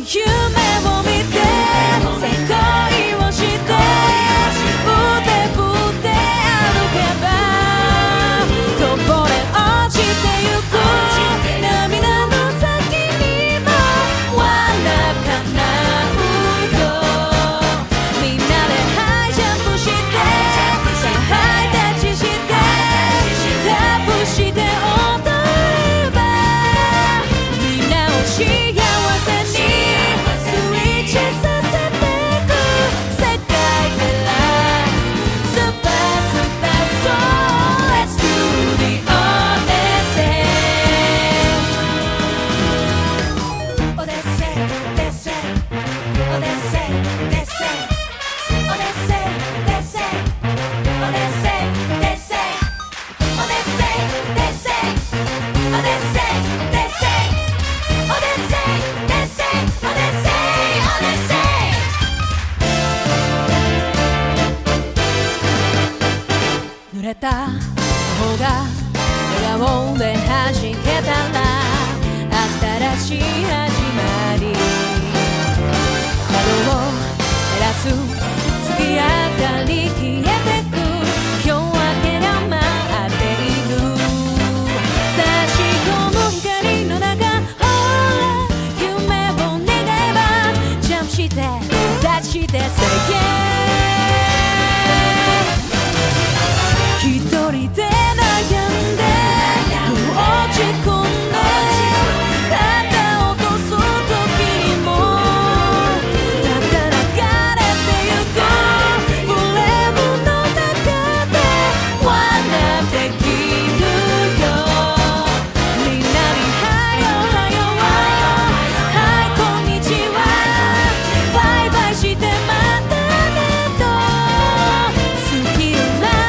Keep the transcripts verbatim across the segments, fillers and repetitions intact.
夢を見て世界をしてふてふて歩けばこぼれ落ちてゆく涙の先にも笑かなうよみんなでハイジャンプしてハイタッチしてタップして踊ればみんなを幸せに濡れた頬が笑顔で弾けたら新しい始まり窓を照らす月明かり消えてく夜明けが待っている差し込む光の中ほら夢を願えばジャンプしてタッチして Say yeah一人で悩んで落ち込んで肩を落とす時にもただ流れてゆくフレームの中で笑ってきるよみんなにハヨハヨはいこんにちはバイバイしてまたねと好きよな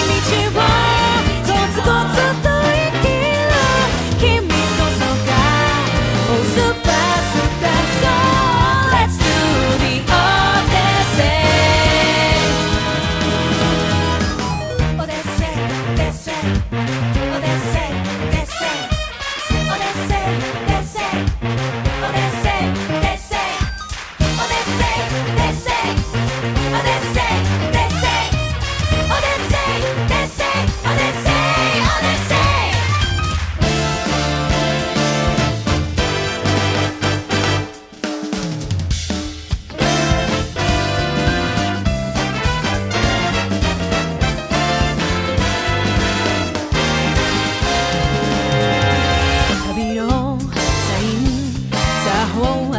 コツコツと生きる君こそがスーパースター So let's do the Odyssey Odyssey Odyssey Odyssey Odyssey Odyssey Odyssey Odyssey Odyssey Odyssey Odyssey旅のサイン作法